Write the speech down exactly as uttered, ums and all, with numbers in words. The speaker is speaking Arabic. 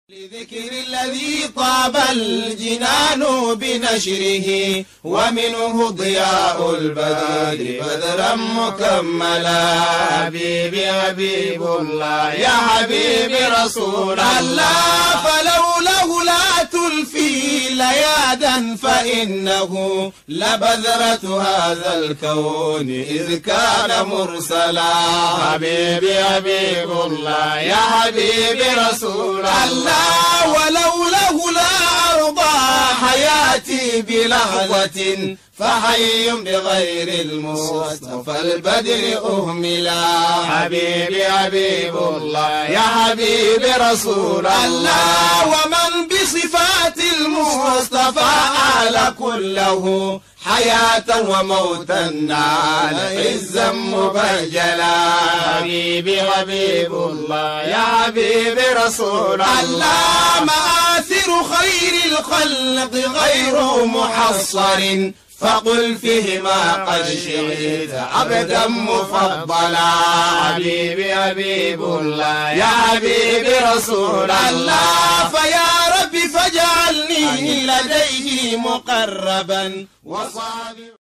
لذكر الذي طاب الجنان بنشره ومنه ضياء البدر بدرا مكملا. حبيبي حبيب الله يا حبيبي رسول الله فلوله لا تلفي ليادا فإنه لبذرة هذا الكون إذ كان مرسلا. حبيبي حبيب الله يا حبيبي رسول الله ولوله لا أرضى حياتي بلحظة فحي بغير المصطفى البدر أهملا. حبيبي حبيب الله يا حبيبي رسول الله ومن بصفات المصطفى آل كله حياة وموتا نال عزا مبجلا. حبيبي حبيب الله يا حبيبي رسول الله مآثر خير الخلق غير محصر فقل فيهما قد شئت عبدا مفضلا. حبيبي حبيب الله يا حبيبي رسول الله فيا رب فاجعلني لديه مقربا وصادقا.